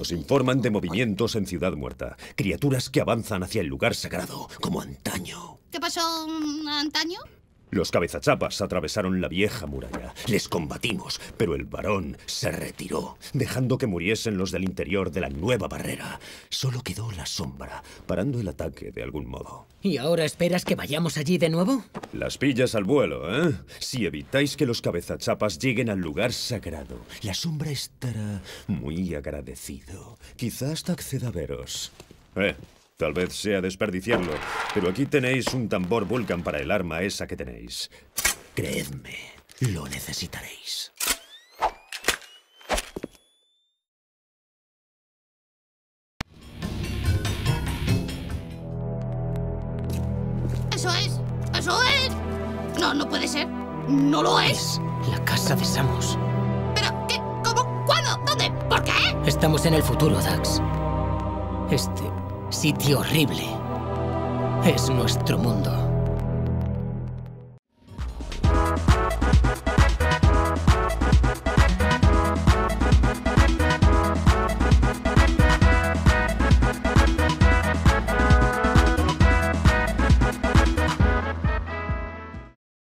Nos informan de movimientos en Ciudad Muerta. Criaturas que avanzan hacia el lugar sagrado, como antaño. ¿Qué pasó antaño? Los cabezachapas atravesaron la vieja muralla. Les combatimos, pero el varón se retiró, dejando que muriesen los del interior de la nueva barrera. Solo quedó la sombra, parando el ataque de algún modo. ¿Y ahora esperas que vayamos allí de nuevo? Las pillas al vuelo, ¿eh? Si evitáis que los cabezachapas lleguen al lugar sagrado, la sombra estará muy agradecido. Quizá hasta acceda a veros. Tal vez sea desperdiciarlo, pero aquí tenéis un tambor Vulcan para el arma esa que tenéis. Creedme, lo necesitaréis. ¡Eso es! ¡Eso es! No, no puede ser. ¡No lo es! Es la casa de Samus. ¿Pero qué? ¿Cómo? ¿Cuándo? ¿Dónde? ¿Por qué? Estamos en el futuro, Dax. Este sitio horrible es nuestro mundo.